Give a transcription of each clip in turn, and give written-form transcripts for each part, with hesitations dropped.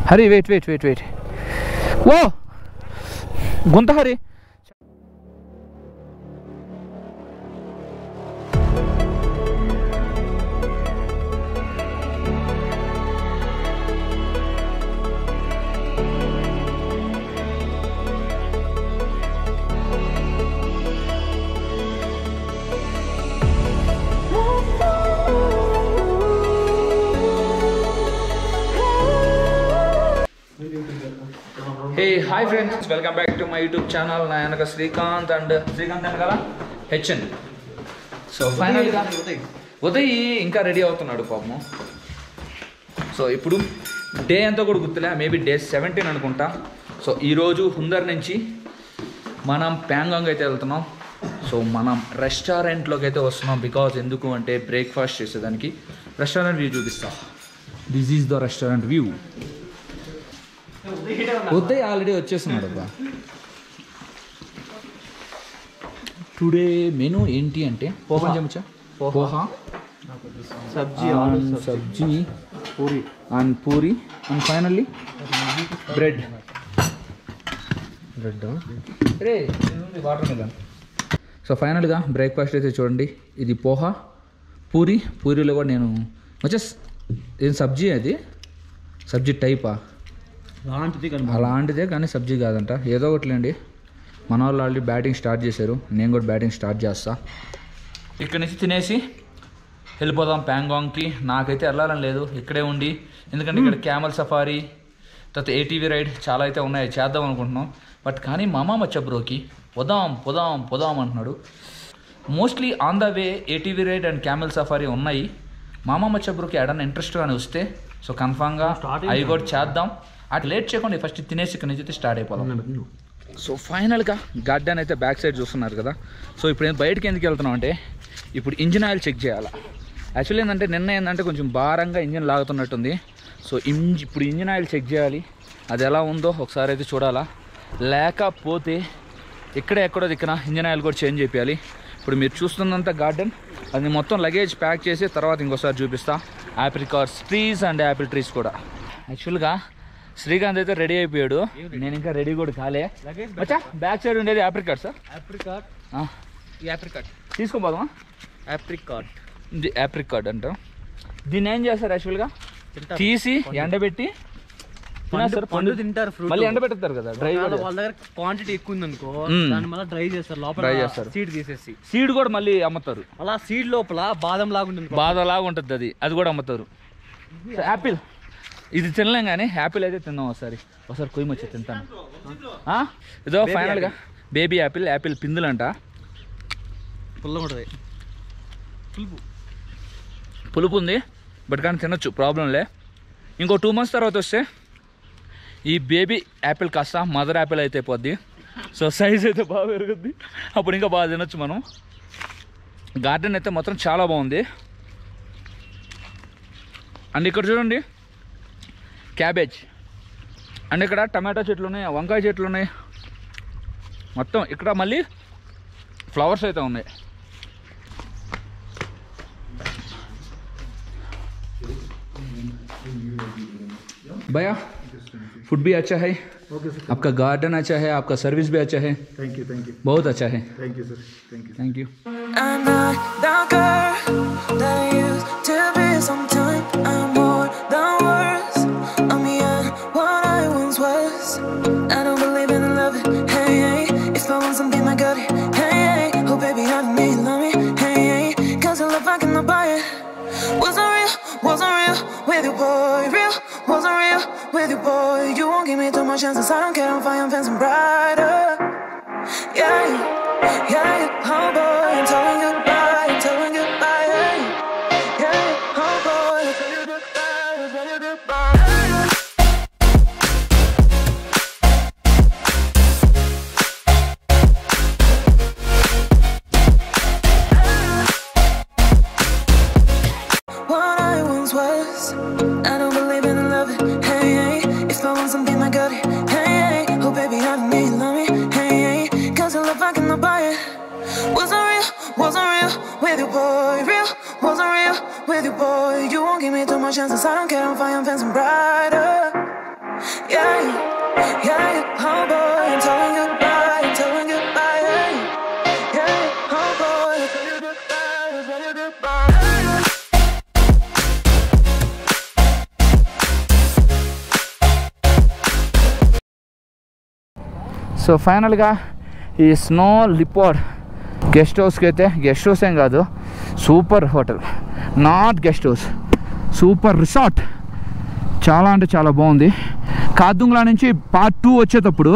हरी wait wait wait wait वो गुंता Hari Hey, hi friends, welcome back to my YouTube channel. Nayanaka Srikanth and Srikanth and Kala HN. So finally Uday inka ready avutunnadu paapam. So ippudu day anta kuda guttula, maybe day 17 anukunta. So ee roju Hundar nunchi manam Pangong aithe veltunam. So manam restaurant loki aithe vastunam because enduku ante breakfast chesedaniki restaurant view chupista. This is the restaurant view. Uday already వచ్చేస్తున్నాడు అబ్బా. Today menu ఏంటి అంటే పోహా చెంచా, పోహా సబ్జీ puri and finally bread రే watermelon. So ఫైనల్గా breakfast అయితే చూడండి, ఇది పోహా పూరీలో కూడా నేను వచ్చేసి ఏం సబ్జీ, అది సబ్జీ టైపా అలాంటిదే కానీ సబ్జీ కాదంట, ఏదో ఒకటిలేండి. మన వాళ్ళు ఆల్రెడీ బ్యాటింగ్ స్టార్ట్ చేశారు, నేను కూడా బ్యాటింగ్ స్టార్ట్ చేస్తా. ఇక్కడి నుంచి తినేసి వెళ్ళిపోదాం ప్యాంగాంగ్కి. నాకైతే వెళ్ళాలని లేదు, ఇక్కడే ఉండి, ఎందుకంటే ఇక్కడ క్యామల్ సఫారీ తర్వాత ఏటీవీ రైడ్ చాలా అయితే ఉన్నాయి, చేద్దాం అనుకుంటున్నాం. బట్ కానీ మామ మచ్చబ్రోకి పోదాం అంటున్నాడు. Mostly on the way ATV ride and camel safari ఉన్నాయి. మామ మచ్చబ్రోకి ఏడన్నా ఇంట్రెస్ట్ కానీ వస్తే సో కన్ఫామ్గా అవి కూడా చేద్దాం. అటు లేట్ చేయకుండా ఫస్ట్ తినేసి ఇక్కడ నుంచి అయితే స్టార్ట్ అయిపోదాం. సో ఫైనల్గా గార్డెన్ అయితే బ్యాక్ సైడ్ చూస్తున్నారు కదా. సో ఇప్పుడు బయటకి ఎందుకు వెళ్తున్నాం అంటే ఇప్పుడు ఇంజిన్ ఆయిల్ చెక్ చేయాలి. యాక్చువల్లీ ఏంటంటే నిన్న ఏంటంటే కొంచెం భారంగా ఇంజిన్ లాగుతున్నట్టుంది. సో ఇప్పుడు ఇంజిన్ ఆయిల్ చెక్ చేయాలి, అది ఎలా ఉందో ఒకసారి అయితే చూడాలా. లేకపోతే ఎక్కడో దిక్కున ఇంజిన్ ఆయిల్ కూడా చేంజ్ చేయాలి. ఇప్పుడు మీరు చూస్తున్నంత గార్డెన్ అది మొత్తం లగేజ్ ప్యాక్ చేసి తర్వాత ఇంకోసారి చూపిస్తా. Apricots trees and apple trees కూడా. యాక్చువల్గా శ్రీకాంత్ అయితే రెడీ అయిపోయాడు, నేను ఇంకా రెడీ కూడా కాలే. బ్యాక్ సైడ్ ఉండేది ఆప్రికాట్ సార్, ఆప్రికాట్ తీసుకోపోదామా? ఆప్రికాట్ అంటాం దీన్ని. ఏం చేస్తారు యాక్చువల్గా తీసి ఎండబెట్టి తినేస్తారు, పండు తింటారు, మళ్ళీ ఎండబెడతారు కదా. డ్రై వాళ్ళ దగ్గర క్వాంటిటీ ఎక్కువ ఉంది అనుకో, దాన్ని మళ్ళీ డ్రై చేస్తారు, లోపల సీడ్ తీసేసి సీడ్ కూడా మళ్ళీ అమ్ముతారు. అలా సీడ్ లోపల బాదం లాగా ఉంటుంది, అది కూడా అమ్ముతారు. యాపిల్ ఇది తినలేం కానీ యాపిల్ అయితే తిందాం ఒకసారి కొయ్యమొచ్చి తింటాను. ఇదో ఫైనల్గా బేబీ యాపిల్ పిందులంట, పులుపు ఉంది బట్ కానీ తినొచ్చు, ప్రాబ్లంలే. ఇంకో 2 months తర్వాత వస్తే ఈ బేబీ యాపిల్ కాస్త మదర్ యాపిల్ అయితే అయిపోద్ది. సో సైజ్ అయితే బాగా పెరుగుద్ది, అప్పుడు ఇంకా బాగా తినొచ్చు మనం. గార్డెన్ అయితే మొత్తం చాలా బాగుంది. అండ్ ఇక్కడ చూడండి క్యాబేజ్, అండ్ ఇక్కడ టమాటో చెట్లు ఉన్నాయి, వంకాయ చెట్లు ఉన్నాయి, మొత్తం ఇక్కడ మళ్ళీ ఫ్లవర్స్ అయితే ఉన్నాయి. भैया फूड भी अच्छा है, आपका गार्डन अच्छा है, आपका सर्विस भी अच्छा है. थैंक यू बहुत अच्छा है. Thank you sir, thank you. I'm not the girl that I used to be. Sometimes I'm more than words. I'm beyond what I once was. I don't believe in love. Hey, if I want something I got it. Hey, oh baby I don't need love me. Hey, 'cause I love I cannot buy it. Wasn't real with you boy, real wasn't real with you boy. You won't give me too much chances, I don't care, I'm fine, I'm fancy brighter. Yeah, oh boy, I'm telling goodbye, yeah, oh boy, I'm telling you goodbye. What I once was, I don't believe in love. Hey, if I want something I got it. Hey, oh baby I don't need love me. Hey, 'cause I love I cannot buy it. Wasn't real with you boy, real wasn't real with you boy. You won't give me too much chances, I don't care, I'm fine, I'm fancy brighter. So ఫైనల్గా ఈ snow లిపోర్డ్ guest హౌస్కి అయితే, guest house ఏం కాదు, super hotel, not guest house, super resort, చాలా అంటే చాలా బాగుంది. కాదుంగ్లా నుంచి పార్ట్ 2 వచ్చేటప్పుడు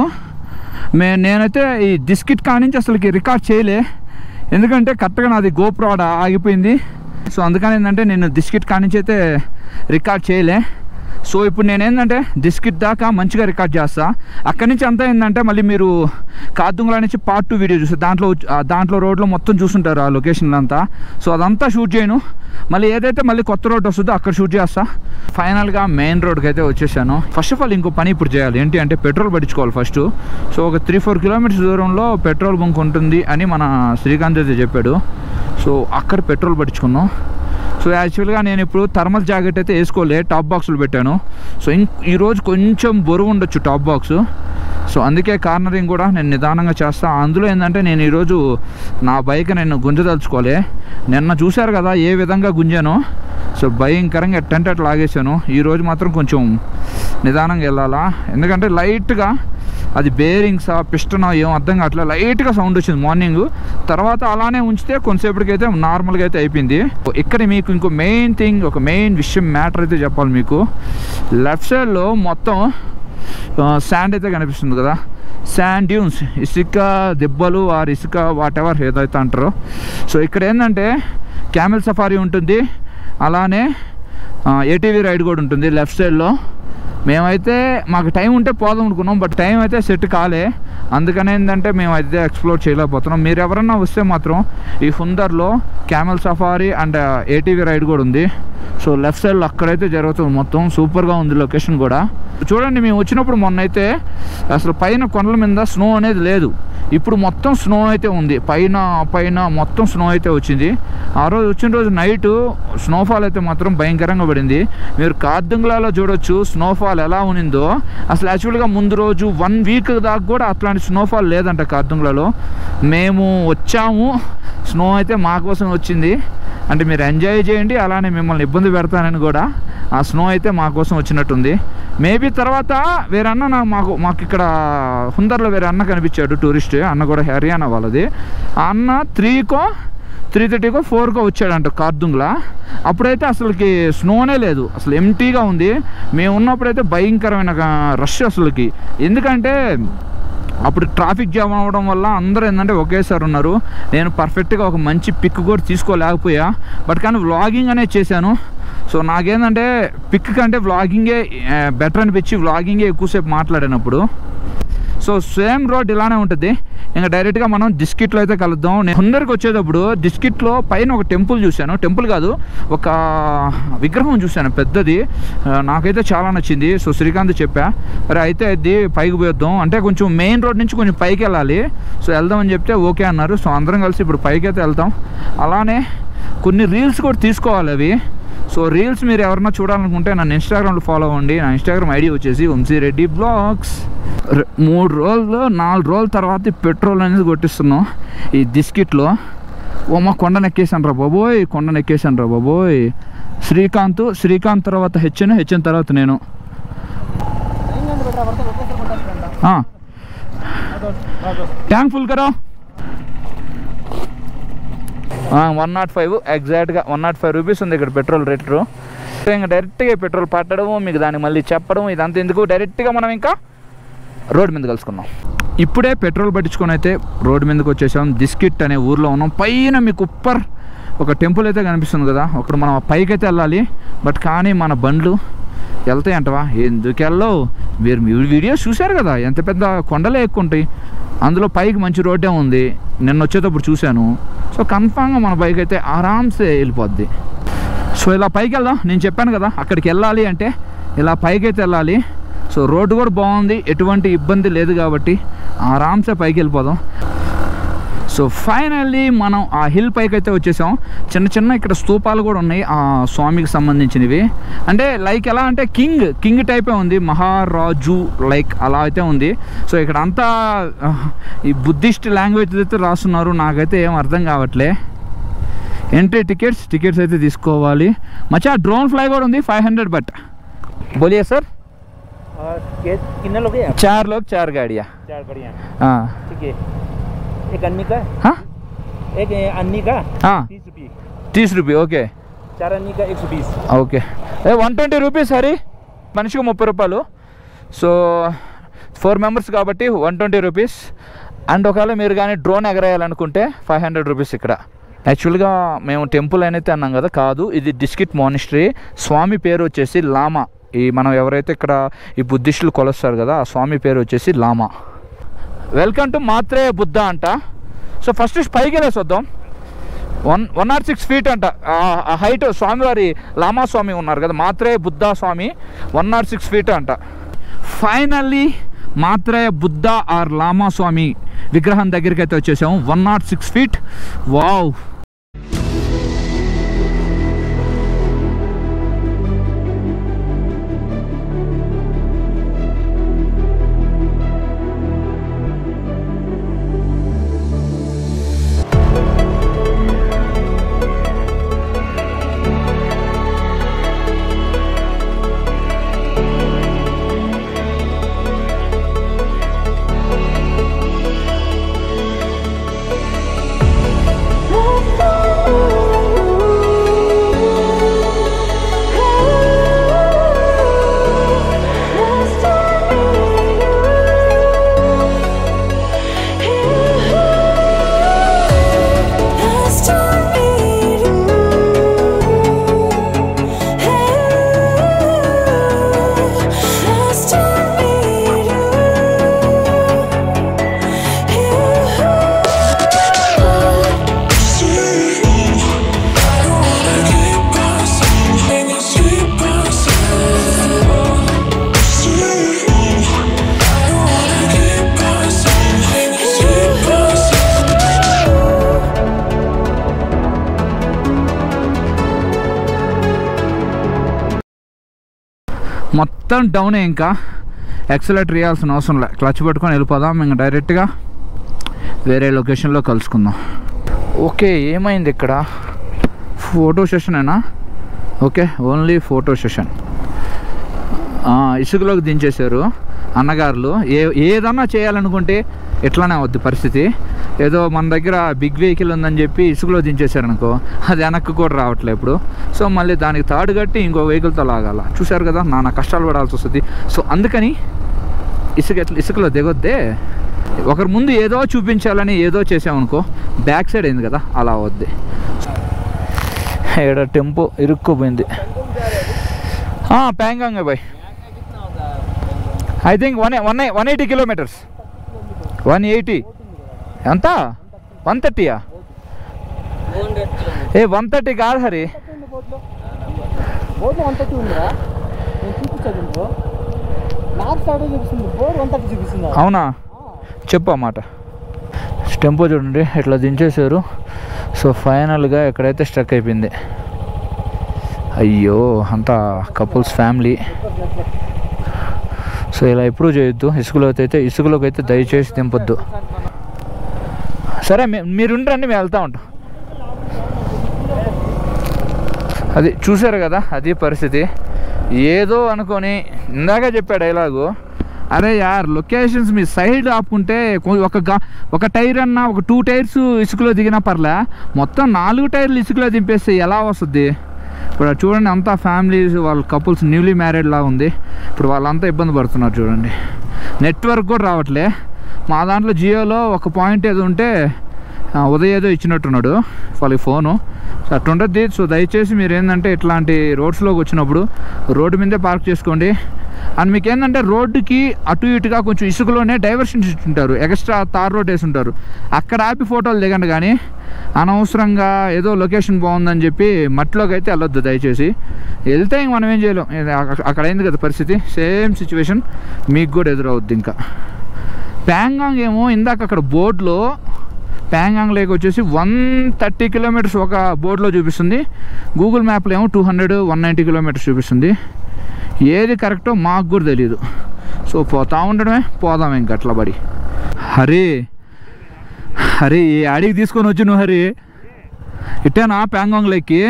నేనైతే ఈ డిస్కిట్ కానించి అసలుకి రికార్డ్ చేయలే, ఎందుకంటే కరెక్ట్గా నాది గోప్రో ఆగిపోయింది. సో అందుకని ఏంటంటే నేను డిస్కిట్ కానించి అయితే రికార్డ్ చేయలే. సో ఇప్పుడు నేనేంటంటే డిస్కిట్ దాకా మంచిగా రికార్డ్ చేస్తా. అక్కడి నుంచి అంతా ఏంటంటే మళ్ళీ మీరు కాదుంగ్లా నుంచి పార్ట్ 2 వీడియో చూస్తే దాంట్లో రోడ్లో మొత్తం చూస్తుంటారు ఆ లొకేషన్లో అంతా. సో అదంతా షూట్ చేయను, మళ్ళీ ఏదైతే మళ్ళీ కొత్త రోడ్ వస్తుందో అక్కడ షూట్ చేస్తా. ఫైనల్గా మెయిన్ రోడ్కి అయితే వచ్చేసాను. ఫస్ట్ ఆఫ్ ఆల్ ఇంకో పని ఇప్పుడు చేయాలి, ఏంటి అంటే పెట్రోల్ పట్టించుకోవాలి ఫస్ట్. సో ఒక 3-4 కిలోమీటర్స్ దూరంలో పెట్రోల్ బంక్ ఉంటుంది అని మన శ్రీకాంత్ అయితే చెప్పాడు. సో అక్కడ పెట్రోల్ పట్టించుకున్నాం. సో యాక్చువల్గా నేను ఇప్పుడు థర్మల్ జాకెట్ అయితే వేసుకోలే, టాప్ బాక్సులు పెట్టాను. సో ఈరోజు కొంచెం బరువు ఉండొచ్చు టాప్ బాక్స్. సో అందుకే కార్నరింగ్ కూడా నేను నిదానంగా చేస్తాను. అందులో ఏంటంటే నేను ఈరోజు నా బైక్ నేను గుంజదలుచుకోలే. నిన్న చూశారు కదా ఏ విధంగా గుంజాను. సో భయంకరంగా ఎట్టంటే అట్లా లాగేశాను. ఈరోజు మాత్రం కొంచెం నిదానంగా వెళ్ళాలా, ఎందుకంటే లైట్గా అది బేరింగ్సా పిస్టనా ఏం అర్థం కావట్లే, లైట్గా సౌండ్ వచ్చింది మార్నింగ్. తర్వాత అలానే ఉంచితే కొంతసేపటికైతే నార్మల్గా అయితే అయిపోయింది. ఇక్కడ మీకు ఇంకో మెయిన్ థింగ్, ఒక మెయిన్ విషయం మ్యాటర్ అయితే చెప్పాలి మీకు. లెఫ్ట్ సైడ్లో మొత్తం శాండ్ అయితే కనిపిస్తుంది కదా, శాండ్ డ్యూన్స్, ఇసుక దెబ్బలు ఆర్ ఇసుక వాట్ ఎవర్ ఏదైతే అంటారో. సో ఇక్కడ ఏంటంటే క్యామెల్ సఫారీ ఉంటుంది, అలానే ఏటీవీ రైడ్ కూడా ఉంటుంది లెఫ్ట్ సైడ్లో. మేమైతే మాకు టైం ఉంటే పోదాం అనుకున్నాం, బట్ టైం అయితే సెట్ కాలే, అందుకని ఏంటంటే మేమైతే ఎక్స్ప్లోర్ చేయలేకపోతున్నాం. మీరు ఎవరన్నా వస్తే మాత్రం ఈ హుందర్లో camel safari and ATV ride కూడా ఉంది. సో లెఫ్ట్ సైడ్లో అక్కడైతే జరుగుతుంది, మొత్తం సూపర్గా ఉంది లొకేషన్ కూడా. చూడండి మేము వచ్చినప్పుడు మొన్న అయితే అసలు పైన కొండల మీద స్నో అనేది లేదు, ఇప్పుడు మొత్తం స్నో అయితే ఉంది. పైన మొత్తం స్నో అయితే వచ్చింది. ఆ రోజు వచ్చిన రోజు నైట్ స్నోఫాల్ అయితే మాత్రం భయంకరంగా పడింది. మీరు కాదుంగ్లాలో చూడొచ్చు స్నోఫాల్ ఎలా ఉన్నిందో. అసలు యాక్చువల్గా ముందు రోజు 1 వీక్ దాకా కూడా అట్లాంటి స్నోఫాల్ లేదంట కాదుంగ్లాలో. మేము వచ్చాము, స్నో అయితే మా కోసం వచ్చింది, అంటే మీరు ఎంజాయ్ చేయండి, అలానే మిమ్మల్ని ఇబ్బంది పెడతానని కూడా ఆ స్నో అయితే మా కోసం వచ్చినట్టుంది. మేబీ తర్వాత వేరే అన్న మాకు ఇక్కడ హుందర్లో వేరే అన్న కనిపించాడు, టూరిస్ట్ అన్న కూడా, హర్యానా వాళ్ళది. ఆ అన్న 3:30కో 4కో వచ్చాడంట కాదుంగ్లా. అప్పుడైతే అసలుకి స్నోనే లేదు, అసలు ఎంటీగా ఉంది. మేము ఉన్నప్పుడైతే భయంకరమైన రష్ అసలుకి, ఎందుకంటే అప్పుడు ట్రాఫిక్ జామ్ అవ్వడం వల్ల అందరూ ఏంటంటే ఒకేసారి ఉన్నారు. నేను పర్ఫెక్ట్గా ఒక మంచి పిక్ కూడా తీసుకోలేకపోయా, బట్ కానీ వ్లాగింగ్ అనేది చేశాను. సో నాకేంటంటే పిక్ కంటే వ్లాగింగే బెటర్ అనిపించి వ్లాగింగే ఎక్కువసేపు మాట్లాడినప్పుడు. సో సేమ్ రోడ్ ఇలానే ఉంటుంది. ఇంకా డైరెక్ట్గా మనం డిస్కిట్లో అయితే కలుద్దాం. నేను హుందర్కి వచ్చేటప్పుడు డిస్కిట్లో పైన ఒక టెంపుల్ చూశాను, టెంపుల్ కాదు ఒక విగ్రహం చూశాను పెద్దది, నాకైతే చాలా నచ్చింది. సో శ్రీకాంత్ చెప్పా, అరే అయితే అది పైకి పోయేద్దాం అంటే కొంచెం మెయిన్ రోడ్ నుంచి కొంచెం పైకి వెళ్ళాలి, సో వెళ్దామని చెప్తే ఓకే అన్నారు. సో అందరం కలిసి ఇప్పుడు పైకి అయితే వెళ్తాం. అలానే కొన్ని రీల్స్ కూడా తీసుకోవాలి అవి. సో రీల్స్ మీరు ఎవరన్నా చూడాలనుకుంటే నన్ను ఇన్స్టాగ్రామ్లో ఫాలో అవ్వండి. నా ఇన్స్టాగ్రామ్ ఐడి వచ్చేసి వంశీరెడ్డి బ్లాగ్స్. 3 రోజులు 4 రోజుల తర్వాత పెట్రోల్ అనేది కొట్టిస్తున్నాం ఈ డిస్కిట్లో. మా కొండనెక్కేసాను రా బాబోయ్, కొండనెక్కేసాను రా బాబోయ్. శ్రీకాంత్ తర్వాత హెచ్ఎన్ తర్వాత నేను. ట్యాంక్ ఫుల్ కరా. 105 ఎగ్జాక్ట్గా 105 రూపీస్ ఉంది ఇక్కడ పెట్రోల్ రేట్లు. ఇంకా డైరెక్ట్గా పెట్రోల్ పట్టడం, మీకు దాన్ని మళ్ళీ చెప్పడం, ఇదంతా ఎందుకు, డైరెక్ట్గా మనం ఇంకా రోడ్ మీద కలుసుకున్నాం. ఇప్పుడే పెట్రోల్ పట్టించుకొని అయితే రోడ్ మీదకి వచ్చేసాం. డిస్కిట్ అనే ఊర్లో ఉన్నాం. పైన మీకు ఒక టెంపుల్ అయితే కనిపిస్తుంది కదా, అక్కడ మనం పైకి అయితే వెళ్ళాలి, బట్ కానీ మన బండ్లు వెళ్తాయంటవా, ఎందుకు వెళ్ళవు? మీరు వీడియోస్ చూశారు కదా, ఎంత పెద్ద కొండలే ఎక్కువ ఉంటాయి, అందులో పైకి మంచి రోడ్డే ఉంది, నిన్న వచ్చేటప్పుడు చూశాను. సో కన్ఫామ్గా మన బైక్ అయితే ఆరామ్సే వెళ్ళిపోద్ది. సో ఇలా పైకి వెళ్దాం. నేను చెప్పాను కదా అక్కడికి వెళ్ళాలి అంటే ఇలా పైకి అయితే వెళ్ళాలి. సో రోడ్డు కూడా బాగుంది, ఎటువంటి ఇబ్బంది లేదు కాబట్టి ఆరామ్సే పైకి వెళ్ళిపోదాం. సో ఫైనల్లీ మనం ఆ హిల్ పైకి అయితే వచ్చేసాం. చిన్న చిన్న ఇక్కడ స్తూపాలు కూడా ఉన్నాయి ఆ స్వామికి సంబంధించినవి. అంటే లైక్ ఎలా అంటే కింగ్ టైపే ఉంది, మహారాజు లైక్ అలా అయితే ఉంది. సో ఇక్కడ అంతా ఈ బుద్ధిస్ట్ లాంగ్వేజ్ అయితే రాస్తున్నారు, నాకైతే ఏం అర్థం కావట్లే. ఎంట్రీ టికెట్స్ అయితే తీసుకోవాలి. మచ్చా డ్రోన్ ఫ్లై కూడా ఉంది 500 బట్. बोलिए सर. कितने लोग हैं? 4 लोग 4 गाड़ियाँ. 4 गाड़ियाँ. हाँ ठीक है. एक अन्नी का. हाँ एक अन्नी का. हाँ 30 रुपये. 30 रुपये. ओके 4 अन्नी का 120. ఓకే 120 రూపీస్ హరి, మనిషికి 30 రూపాయలు. సో 4 మెంబర్స్ కాబట్టి 120 రూపీస్. అండ్ ఒకవేళ మీరు కానీ డ్రోన్ ఎగరేయాలనుకుంటే 500 రూపీస్ ఇక్కడ. యాక్చువల్గా మేము టెంపుల్ అయితే అన్నాం కదా, కాదు ఇది డిస్కిట్ మానిస్ట్రీ. స్వామి పేరు వచ్చేసి లామా. ఈ మనం ఎవరైతే ఇక్కడ ఈ బుద్ధిస్టులు కొలుస్తారు కదా, ఆ స్వామి పేరు వచ్చేసి లామా. వెల్కమ్ టు మాత్రేయ బుద్ధ అంట. సో ఫస్ట్ పైకి వెళ్ళేసి వద్దాం. 106 ఫీట్ అంట ఆ హైట్. స్వామివారి లామా స్వామి ఉన్నారు కదా, మాత్రేయ బుద్ధ స్వామి 106 ఫీట్ అంట. ఫైనల్లీ మాత్రేయ బుద్ధ ఆర్ లామా స్వామి విగ్రహం దగ్గరికి అయితే వచ్చేసాము. 106 ఫీట్. వావ్. మొత్తం డౌనే, ఇంకా యాక్సిలేటర్ వేయాల్సిన అవసరం లే. క్లచ్ పట్టుకొని వెళ్ళిపోదాం, ఇంకా డైరెక్ట్గా వేరే లొకేషన్లో కలుసుకుందాం. ఓకే ఏమైంది ఇక్కడ? ఫోటో సెషనేనా? Okay only photo session. ఇసుకలోకి దించేశారు అన్నగారులు. ఏదన్నా చేయాలనుకుంటే ఎట్లానే అవుద్ది పరిస్థితి. ఏదో మన దగ్గర బిగ్ వెహికల్ ఉందని చెప్పి ఇసుకలో దించేశారు అనుకో, అది వెనక్కి కూడా రావట్లేదు ఇప్పుడు. సో మళ్ళీ దానికి తాడు కట్టి ఇంకో వెహికల్తో లాగాల. చూశారు కదా, నానా కష్టాలు పడాల్సి వస్తుంది. సో అందుకని ఇసుకలో దిగొద్దే. ఒకరి ముందు ఏదో చూపించాలని ఏదో చేసామనుకో, బ్యాక్ సైడ్ అయింది కదా, అలా అవుద్ది. ఇక్కడ టెంపో ఇరుక్కుపోయింది. Pangong boy, I think 180 kilometres. 180 ఎంత? 130యా? 130 కాదు హరి. అవునా? చెప్పు అన్నమాట. టెంపో చూడండి ఇట్లా దించేశారు. సో ఫైనల్గా ఎక్కడైతే స్ట్రక్ అయిపోయింది. అయ్యో అంతా కపుల్స్ ఫ్యామిలీ. సో ఇలా ఎప్పుడూ చేయొద్దు. ఇసుకలోకి అయితే దయచేసి దింపొద్దు. సరే మీరుండండి, మేము వెళ్తూ ఉంటాం. అది చూసారు కదా, అది పరిస్థితి. ఏదో అనుకొని ఇందాక చెప్పా డైలాగు, అరే యార్ లొకేషన్స్ మీ సైడ్ ఆపుకుంటే ఒక టైర్ అన్నా, ఒక 2 టైర్స్ ఇసుకలో దిగినా పర్లే, మొత్తం 4 టైర్లు ఇసుకలో దింపేస్తే ఎలా వస్తుంది? ఇప్పుడు చూడండి, అంతా ఫ్యామిలీస్, వాళ్ళ కపుల్స్ న్యూలీ మ్యారీడ్ లా ఉంది. ఇప్పుడు వాళ్ళంతా ఇబ్బంది పడుతున్నారు చూడండి. నెట్వర్క్ కూడా రావట్లే. మా దాంట్లో జియోలో ఒక పాయింట్ ఏదో ఉంటే ఉదయం ఏదో ఇచ్చినట్టున్నాడు వాళ్ళకి ఫోను. సో అట్టుంటుంది. సో దయచేసి మీరు ఏంటంటే ఇట్లాంటి రోడ్స్లోకి వచ్చినప్పుడు రోడ్డు మీదే పార్క్ చేసుకోండి. అండ్ మీకు ఏంటంటే రోడ్డుకి అటు ఇటుగా కొంచెం ఇసుకలోనే డైవర్షన్ ఇచ్చుంటారు, ఎక్స్ట్రా తార్ రోడ్ వేసి ఉంటారు, అక్కడ ఆపి ఫోటోలు దిగండి. కానీ అనవసరంగా ఏదో లొకేషన్ బాగుందని చెప్పి మట్టిలోకి అయితే వెళ్ళొద్దు దయచేసి. వెళ్తే ఇంక మనం ఏం చేయలేం. అక్కడ అయింది కదా పరిస్థితి, సేమ్ సిచ్యువేషన్ మీకు కూడా ఎదురవుద్ది. ఇంకా ప్యాంగాంగ్ ఏమో ఇందాక అక్కడ బోర్డులో ప్యాంగాంగ్ లేక్ వచ్చేసి 130 కిలోమీటర్స్ ఒక బోర్డులో చూపిస్తుంది. గూగుల్ మ్యాప్లో ఏమో 190 కిలోమీటర్స్ చూపిస్తుంది. ఏది కరెక్టో మాకు కూడా తెలియదు. సో పోతా ఉండడమే, పోదాం ఇంక అట్లా పడి. హరి హరి అడిగి తీసుకొని వచ్చి నువ్వు హరి ఇట్టేనా ప్యాంగాంగ్ లేక్కి?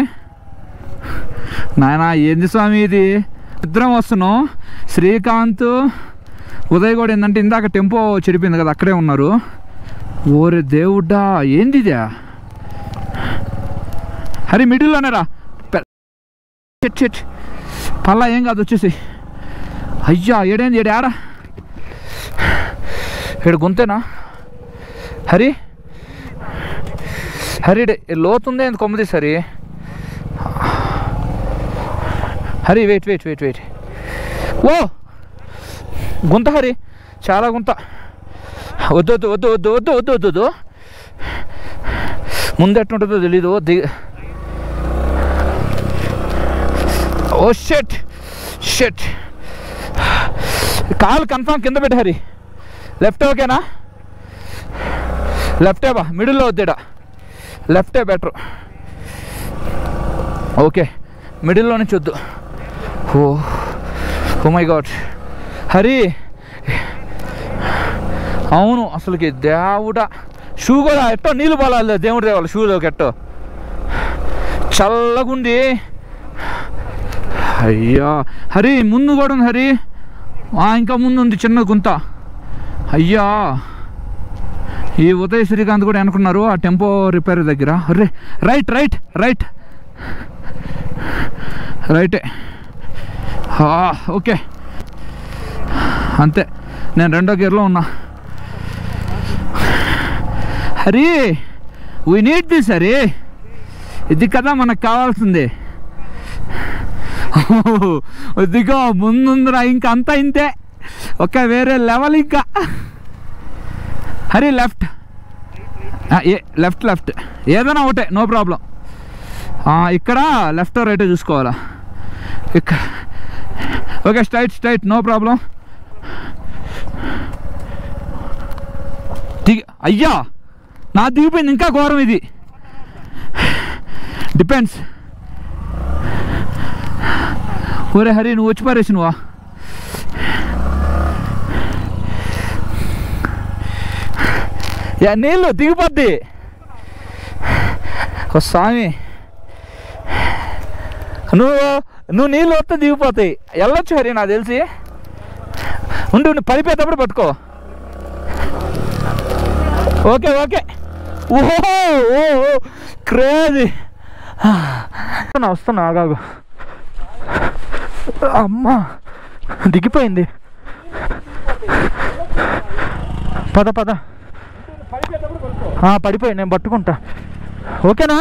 నాయన ఏంది స్వామి ఇది? ఇద్దరం వస్తున్నాం. శ్రీకాంత్ ఉదయ్ కూడా ఏంటంటే ఇందాక టెంపో చెడిపోయింది కదా, అక్కడే ఉన్నారు. ఓరే దేవుడా ఏంది ఇదే? హరి మిడిల్లోనే రా. పల్లా ఏం కాదు వచ్చేసి. అయ్యా ఏడేంది ఏడా ఏడు గుంతేనా? హరి హరి లోతుందే ఎంత కొమ్మది సరి. హరి వెయిట్ ఓ గుంత హరి, చాలా గుంత. వద్దు ముందు ఎట్లుంటుందో తెలీదు. ఓ షెట్ కాలు కన్ఫామ్ కింద పెట్టు హరి. లెఫ్ట్ ఓకేనా? లెఫ్టే బా, మిడిల్లో వద్దేడా, లెఫ్టే బెటర్. ఓకే మిడిల్లో నుంచి వద్దు. ఓ మై గాడ్ హరి, అవును అసలుకి దేవుడా షూ కూడా ఎట్టో నీళ్ళు పోలాలి దేవుడి దేవాలి షూలోకి ఎట్టో చల్లగుంది. అయ్యా హరి ముందు కూడా ఉంది హరి, ఇంకా ముందు ఉంది చిన్న గుంత. అయ్యా ఈ ఉదయ్ శ్రీకాంత్ కూడా అనుకున్నారు ఆ టెంపో రిపేర్ దగ్గర. అరే రైటే ఓకే అంతే. నేను రెండో గేర్లో ఉన్నా. Hari we need this Hari, ఇది కదా మనకు కావాల్సింది. ఇదిగో ముందుందిరా, ఇంకా అంతా ఇంతే, ఒక వేరే లెవెల్ ఇంకా. హరి లెఫ్ట్ ఏదైనా ఒకటే నో ప్రాబ్లం. ఇక్కడ లెఫ్ట్ రైట్ చూసుకోవాలా. ఇక్కడ ఓకే స్ట్రైట్ నో ప్రాబ్లం. అయ్యా నా దిగిపోయింది, ఇంకా ఘోరం ఇది. డిపెండ్స్. ఒరే హరి నువ్వు వచ్చి పారేసి నువ్వా? నీళ్ళు దిగిపోద్ది. స్వామి నువ్వు నీళ్ళు వస్తే దిగిపోతాయి. వెళ్ళొచ్చు హరి నాకు తెలిసి. ఉండి పడిపోయేటప్పుడు పట్టుకో. ఓకే ఓహో క్రేజీ. వస్తున్నా ఆగాగు. అమ్మా దిగిపోయింది. పద పడిపోయి నేను పట్టుకుంటా. ఓకేనా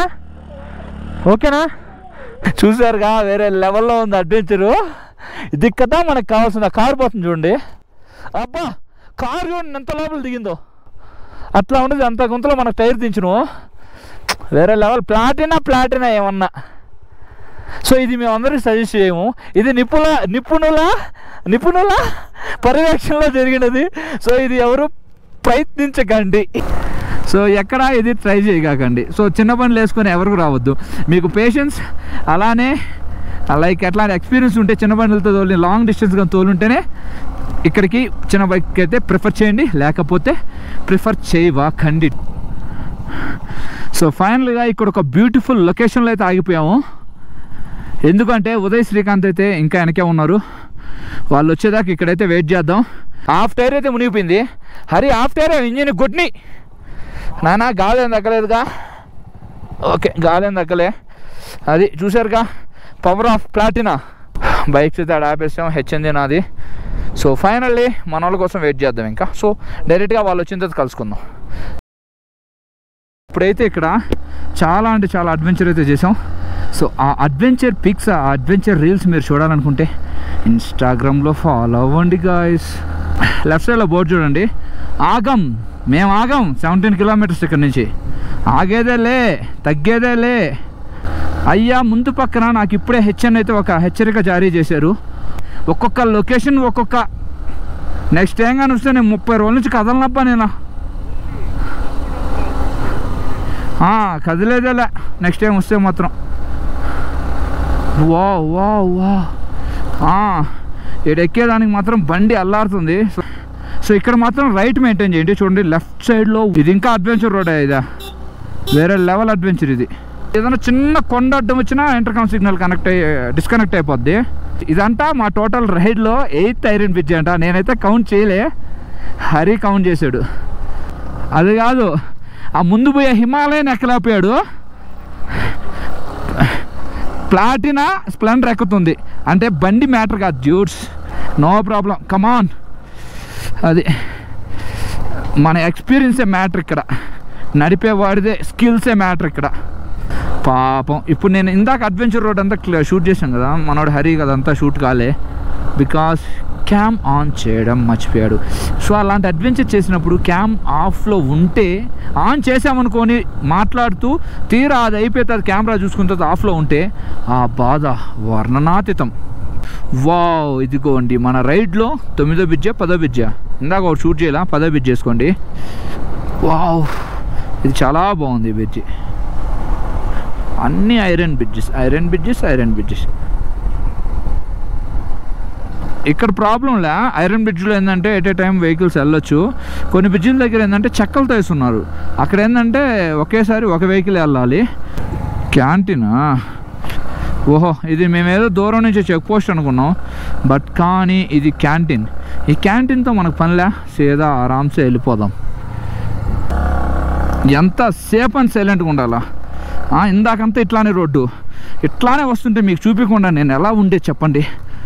చూసారుగా వేరే లెవెల్లో ఉంది అడ్వెంచరు. ఇది కదా మనకు కావాల్సింది. కారు పోతుంది చూడండి. అబ్బా కారు చూడండి ఎంత లోపల దిగిందో. అట్లా ఉండదు, అంత గుంతలో మనకు టైర్ దించును. వేరే లెవెల్. ప్లాటినా ఏమన్నా. సో ఇది మేము అందరికి సజెస్ట్ చేయము. ఇది నిపుణుల పర్యవేక్షణలో జరిగినది. సో ఇది ఎవరు ప్రయత్నించకండి. సో ఎక్కడ ఇది ట్రై చేయకండి. సో చిన్న పనులు వేసుకొని ఎవరికి రావద్దు. మీకు పేషెన్స్ అలానే లైక్ ఎట్లాంటి ఎక్స్పీరియన్స్ ఉంటే చిన్న బండ్లతో లాంగ్ డిస్టెన్స్గా తోలుంటేనే ఇక్కడికి చిన్న బైక్ అయితే ప్రిఫర్ చేయండి, లేకపోతే ప్రిఫర్ చేయకండి. సో ఫైనల్గా ఇక్కడ ఒక బ్యూటిఫుల్ లొకేషన్లో అయితే ఆగిపోయాము. ఎందుకంటే ఉదయ్ శ్రీకాంత్ అయితే ఇంకా వెనకే ఉన్నారు. వాళ్ళు వచ్చేదాకా ఇక్కడైతే వెయిట్ చేద్దాం. హాఫ్ టైర్ అయితే మునిగిపోయింది. హరి హాఫ్ టైర్ ఇంజిన్ గుడ్ని నానా గాలి ఏం తగ్గలేదుగా. ఓకే గాలి ఏం తగ్గలే. అది చూసారుగా పవర్ ఆఫ్ ప్లాటినా. బైక్స్ అయితే ఆడ ఆపేసాం. హెచ్ఎంది నాది. సో ఫైనల్లీ మన వాళ్ళ కోసం వెయిట్ చేద్దాం ఇంకా. సో డైరెక్ట్గా వాళ్ళు వచ్చిన తర్వాత కలుసుకుందాం. ఇప్పుడైతే ఇక్కడ చాలా అంటే చాలా అడ్వెంచర్ అయితే చేసాం. సో ఆ అడ్వెంచర్ పిక్స్, ఆ అడ్వెంచర్ రీల్స్ మీరు చూడాలనుకుంటే ఇన్స్టాగ్రామ్లో ఫాలో అవ్వండి గాయస్. లెఫ్ట్ సైడ్లో బోర్డు చూడండి. మేము ఆగం 17 కిలోమీటర్స్ ఇక్కడ నుంచి. ఆగేదేలే తగ్గేదేలే. అయ్యా ముందు పక్కన నాకు ఇప్పుడే హెచ్ఎన్ అయితే ఒక హెచ్చరిక జారీ చేశారు. ఒక్కొక్క లొకేషన్ ఒక్కొక్క నెక్స్ట్ టైం కానీ వస్తే నేను 30 రోజుల నుంచి కదలనబ్బా. నేను కదిలేదేలే నెక్స్ట్ టైం వస్తే మాత్రం. వా వా వా ఇక్కడ ఎక్కేదానికి మాత్రం బండి అల్లాడుతుంది. సో ఇక్కడ మాత్రం రైట్ మెయింటైన్ చేయండి. చూడండి లెఫ్ట్ సైడ్లో ఇది ఇంకా అడ్వెంచర్ రోడ్, ఇదా వేరే లెవెల్ అడ్వెంచర్. ఇది ఏదైనా చిన్న కొండ అడ్డం వచ్చినా ఇంటర్కామ్ సిగ్నల్ డిస్కనెక్ట్ అయిపోద్ది. ఇదంతా మా టోటల్ రైడ్లో 8th ఐరన్ బ్రిడ్జ్ అంట. నేనైతే కౌంట్ చేయలే, హరి కౌంట్ చేశాడు. అది కాదు, ఆ ముందు పోయే హిమాలయన్ ఎక్కలేకపోయాడు, ప్లాటినా స్ప్లెండర్ ఎక్కుతుంది. అంటే బండి మ్యాటర్ కాదు డ్యూడ్స్, నో ప్రాబ్లం, కమాన్. అది మన ఎక్స్పీరియన్సే మ్యాటర్ ఇక్కడ, నడిపేవాడిదే స్కిల్సే మ్యాటర్ ఇక్కడ. పాపం ఇప్పుడు నేను ఇందాక అడ్వెంచర్ రోడ్ అంతా షూట్ చేశాను కదా, మనోడు హరి కదా అంతా షూట్ కాలే, బికాస్ క్యామ్ ఆన్ చేయడం మర్చిపోయాడు. సో అలాంటి అడ్వెంచర్ చేసినప్పుడు క్యామ్ ఆఫ్లో ఉంటే, ఆన్ చేసామనుకొని మాట్లాడుతూ తీరా అది అయిపోతే అది కెమెరా చూసుకున్న తర్వాత ఆఫ్లో ఉంటే ఆ బాధ వర్ణనాతీతం. వావ్, ఇదిగోండి మన రైడ్లో 9వ బ్రిడ్జా 10వ బ్రిడ్జా, ఇందాక ఒకటి షూట్ చేయాల, 10వ బ్రిడ్జ్ చేసుకోండి. వావ్, ఇది చాలా బాగుంది బ్రిడ్జి. అన్నీ iron bridges, iron bridges, iron bridges. ఇక్కడ ప్రాబ్లంలే, ఐరన్ బ్రిడ్జ్లో ఏంటంటే ఎట్ ఏ టైం వెహికల్స్ వెళ్ళొచ్చు. కొన్ని బ్రిడ్జిల దగ్గర ఏంటంటే చెక్కలతో వేస్తున్నారు, అక్కడ ఏంటంటే ఒకేసారి ఒక వెహికల్ వెళ్ళాలి. క్యాంటీనా, ఓహో ఇది మేమేదో దూరం నుంచి చెక్ పోస్ట్ అనుకున్నాం, బట్ కానీ ఇది క్యాంటీన్. ఈ క్యాంటీన్తో మనకు పనిలే, సీదా ఆరామ్సే వెళ్ళిపోదాం. ఎంత సేఫ్ అండ్ సైలెంట్గా ఉండాలా. ఇందాకంతా ఇట్లానే రోడ్డు, ఇట్లానే వస్తుంటే మీకు చూపించకుండా నేను ఎలా ఉండే చెప్పండి.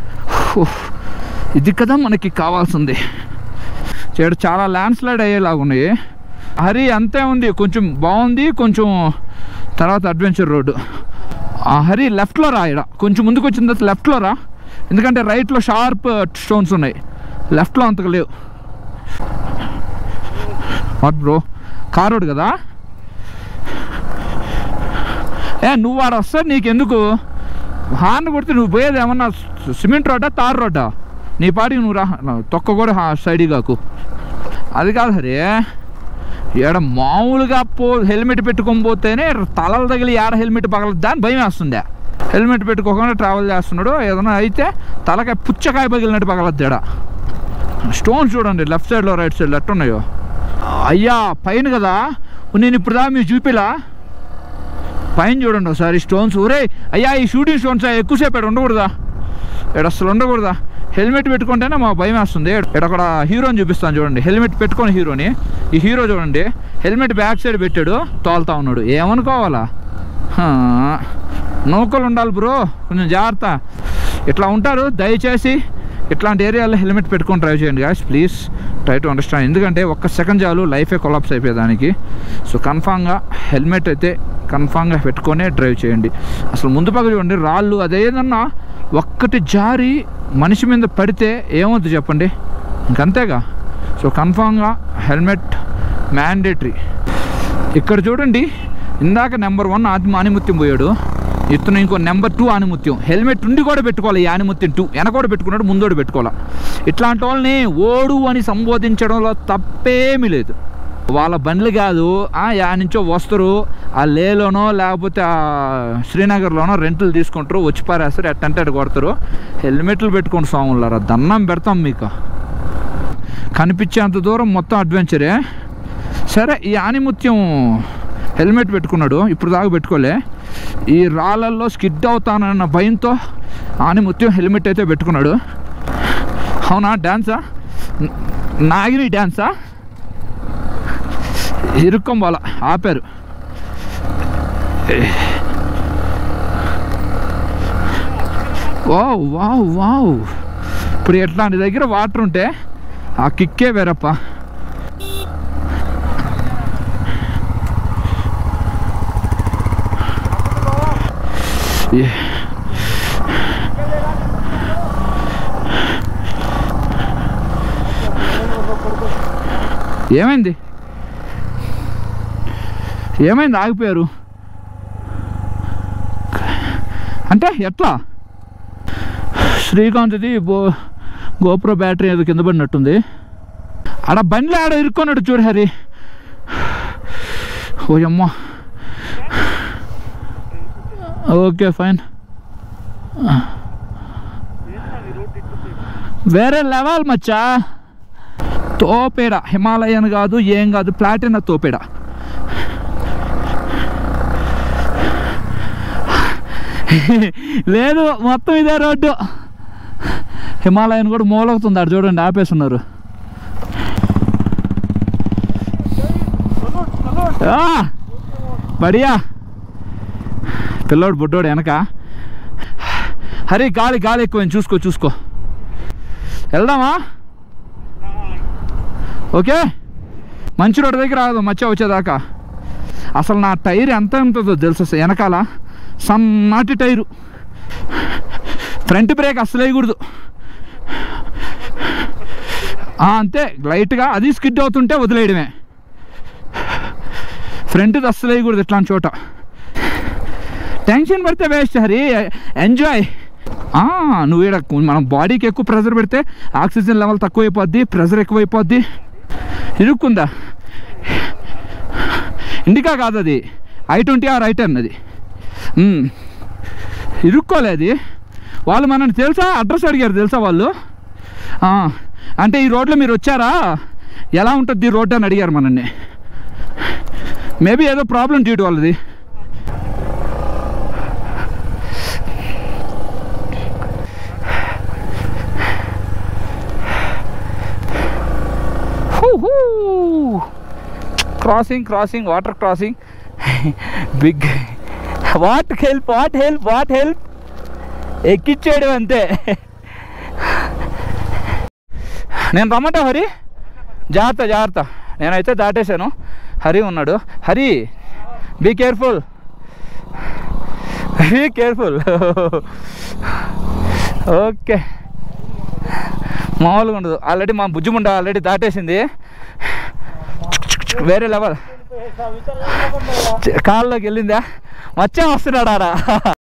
ఇది కదా మనకి కావాల్సింది. చాలా ల్యాండ్ స్లైడ్ అయ్యేలాగా ఉన్నాయి. హరి అంతే ఉంది, కొంచెం బాగుంది, కొంచెం తర్వాత అడ్వెంచర్ రోడ్డు. హరి లెఫ్ట్లో రా, ఇక్కడ కొంచెం ముందుకు వచ్చిన తర్వాత లెఫ్ట్లో రా, ఎందుకంటే రైట్లో షార్ప్ స్టోన్స్ ఉన్నాయి, లెఫ్ట్లో అంతగా లేవు. వాట్ బ్రో, కార్ రోడ్ కదా. నువ్వు వాడు వస్తాడు నీకెందుకు హార్న్ కొడితే, నువ్వు పోయేది ఏమన్నా సిమెంట్ రోడ్డా తార్ రోడ్డా, నీ పాటికి నువ్వు రా, తొక్క కూడా సైడ్ కాకు. అది కాదు హరి, ఏడ మామూలుగా హెల్మెట్ పెట్టుకొని పోతేనే తలలు తగిలి ఏడ హెల్మెట్ పగలదు అని భయం వేస్తుంది. హెల్మెట్ పెట్టుకోకుండా ట్రావెల్ చేస్తున్నాడు, ఏదైనా అయితే తలకాయ పుచ్చకాయ పగిలినట్టు పగలద్దు. ఏడ స్టోన్స్ చూడండి లెఫ్ట్ సైడ్లో రైట్ సైడ్లో ఎట్టున్నాయో. అయ్యా పైన కదా, నేను ఇప్పుడు దా మీరు చూపిలా, పైన చూడండి ఒకసారి స్టోన్స్. ఒరే అయ్యా ఈ షూటింగ్ స్టోన్స్ ఎక్కువసేపు ఇక్కడ ఉండకూడదా, ఇక్కడ అసలు ఉండకూడదా. హెల్మెట్ పెట్టుకుంటేనే మా భయం వేస్తుంది. ఇక్కడ అక్కడ హీరోని చూపిస్తాను చూడండి, హెల్మెట్ పెట్టుకొని హీరోని. ఈ హీరో చూడండి హెల్మెట్ బ్యాక్ సైడ్ పెట్టాడు, తోలుతా ఉన్నాడు. ఏమనుకోవాలా, నౌకలు ఉండాలి బ్రో, కొంచెం జాగ్రత్త. ఇట్లా ఉంటారు, దయచేసి ఇట్లాంటి ఏరియాలో హెల్మెట్ పెట్టుకొని డ్రైవ్ చేయండి guys, please try to understand. ఎందుకంటే ఒక్క సెకండ్ చాలు లైఫే కొలాప్స్ అయిపోయేదానికి. సో కన్ఫామ్గా హెల్మెట్ అయితే కన్ఫామ్గా పెట్టుకొనే డ్రైవ్ చేయండి. అసలు ముందు పక్క చూడండి రాళ్ళు, అదేదన్నా ఒక్కటి జారి మనిషి మీద పడితే ఏమవుతుంది చెప్పండి, ఇంకంతేగా. సో కన్ఫామ్గా హెల్మెట్ మ్యాండేటరీ. ఇక్కడ చూడండి ఇందాక నెంబర్ 1 ఆనిముత్యం పోయాడు, ఇతను ఇంకో నెంబర్ 2 ఆనిముత్యం. హెల్మెట్ ఉండి కూడా పెట్టుకోవాలి, ఈ ఆనిముత్యం 2 వెనకోడు పెట్టుకున్నాడు, ముందోడు పెట్టుకోవాలి. ఇట్లాంటి వాళ్ళని ఓడు అని సంబోధించడంలో తప్పేమీ లేదు. వాళ్ళ బండ్లు కాదు, యా నుంచో వస్తారు, ఆ లేలోనో లేకపోతే ఆ శ్రీనగర్లోనో రెంట్లు తీసుకుంటారు, వచ్చి పారేస్తారు, ఎట్టంటే అటు కొడతారు. హెల్మెట్లు పెట్టుకోండి స్వాములారా, దండం పెడతాం మీకు. కనిపించేంత దూరం మొత్తం అడ్వెంచరే. సరే ఈ ఆనిముత్యం హెల్మెట్ పెట్టుకున్నాడు, ఇప్పుడు దాకా పెట్టుకోలే. ఈ రాళ్ళల్లో స్కిడ్ అవుతానన్న భయంతో ఆనిముత్యం హెల్మెట్ అయితే పెట్టుకున్నాడు. అవునా, డ్యాన్సా నాగిని డ్యాన్సా, ఇరుక్కం వాళ్ళ ఆపారు. వావ్ వావ్ వావ్, ఇప్పుడు ఎట్లాంటి దగ్గర వాటర్ ఉంటే ఆ కిక్కే వేరప్ప. ఏమైంది ఏమైంది ఆగిపోయారు అంటే ఎట్లా? శ్రీకాంత్ది గోప్రో బ్యాటరీ ఏదో కింద పడినట్టుంది. ఆడ బండ్లు ఆడ ఇరుక్కున్నాడు చూడు హరి. ఓ అమ్మ, ఓకే ఫైన్. వేరే లెవెల్ మచ్చా. తోపేడ, హిమాలయన్ కాదు ఏం కాదు, ప్లాటినా తోపేడ. లేదు మొత్తం ఇదే రోడ్డు. హిమాలయన్ కూడా మూలవుతుంది అటు చూడండి, ఆపేస్తున్నారు. బడియా పిల్లోడు బుడ్డోడు వెనక. హరి గాలి గాలి ఎక్కువైంది, చూసుకో చూసుకో. వెళ్దామా? ఓకే, మంచి రోడ్డు దగ్గర రాదు మచ్చ వచ్చేదాకా. అసలు నా టైర్ ఎంత ఉంటుందో తెలుసు, వెనకాల సన్నటి టైరు. ఫ్రంట్ బ్రేక్ అసలు వేయకూడదు, అంతే లైట్గా, అది స్కిడ్ అవుతుంటే వదిలేయడమే. ఫ్రంట్ది అస్సలు వేయకూడదు ఇట్లాంటి చోట. టెన్షన్ పడితే వేస్ట్ హరి, ఎంజాయ్. నువ్వు ఈడ మనం బాడీకి ఎక్కువ ప్రెషర్ పెడితే ఆక్సిజన్ లెవెల్ తక్కువ అయిపోద్ది, ప్రెషర్ ఎక్కువైపోద్ది. ఇరుక్కుందా? ఇండికా కాదు అది, I20 or I10 అది. ఇరుక్కోలేదు. వాళ్ళు మనల్ని తెలుసా, అడ్రస్ అడిగారు తెలుసా వాళ్ళు. అంటే ఈ రోడ్లో మీరు వచ్చారా, ఎలా ఉంటుంది ఈ రోడ్డు అని అడిగారు మనల్ని. మేబీ ఏదో ప్రాబ్లం డ్యూటీ వాళ్ళది. Crossing crossing, water crossing, big. What help, what help, what help. ఎక్కిచ్చేయడం అంతే. నేను రమ్మటా హరి? జాగ్రత్త జాగ్రత్త, నేనైతే దాటేశాను. హరి ఉన్నాడు. Hari be careful, be careful. Okay, మామూలుగా ఉండదు. ఆల్రెడీ మా బుజ్జిముండ ఆల్రెడీ దాటేసింది. వేరే లెవెల్. కాళ్ళలోకి వెళ్ళిందా? మచ్చా వస్తున్నాడా?